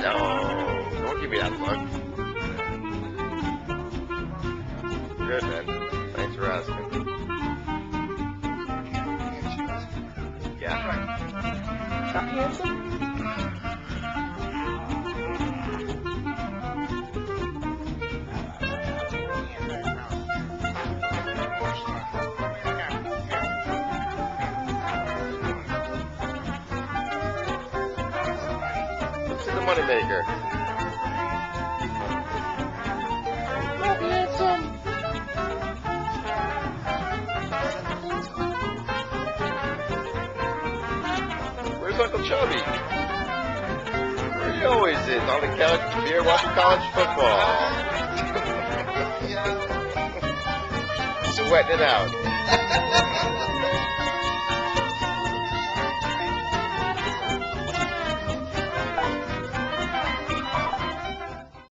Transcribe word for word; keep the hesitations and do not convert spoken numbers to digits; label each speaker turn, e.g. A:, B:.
A: No, don't give me that look. Good, man. Thanks for asking. Yeah.
B: Not handsome?
A: Let's see the moneymaker.
B: Not handsome.
A: Where's Uncle Chubby? Where he always is, on the couch with beer watching college football. Sweating it out.